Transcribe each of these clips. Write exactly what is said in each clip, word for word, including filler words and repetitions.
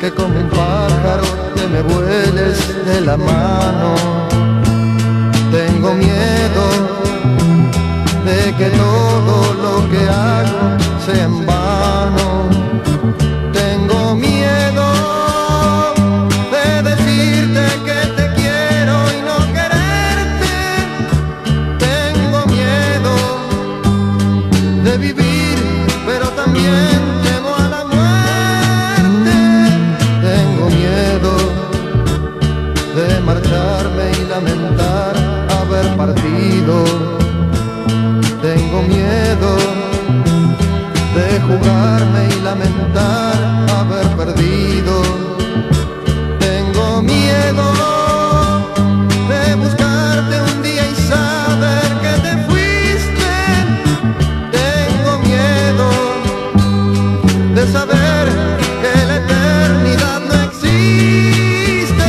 que como un pájaro que me vueles de la mano. Tengo miedo de que todo lo que hago sea en vano. Tengo miedo de decirte que te quiero y no quererte. Tengo miedo de vivir, pero también temo a la muerte. Tengo miedo de marcharme y lamentar haber partido. Tengo miedo de jugarme y lamentar haber perdido. Tengo miedo de buscarte un día y saber que te fuiste. Tengo miedo de saber que la eternidad no existe.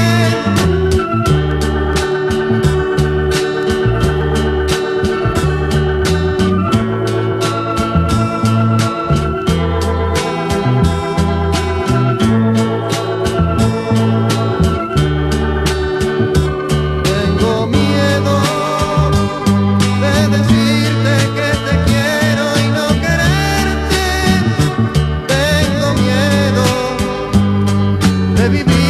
Vivir